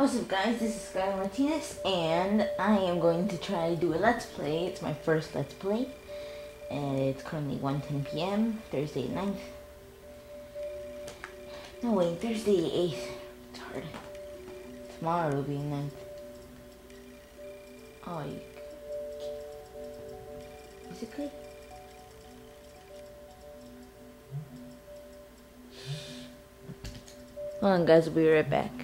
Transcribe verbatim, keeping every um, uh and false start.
What's up guys, this is Skylar Martinez and I am going to try to do a Let's Play. It's my first Let's Play and it's currently one ten p m Thursday ninth. No wait, Thursday eighth. It's hard. Tomorrow will be ninth. Oh, you... Is it good? Hold on guys, we'll be right back.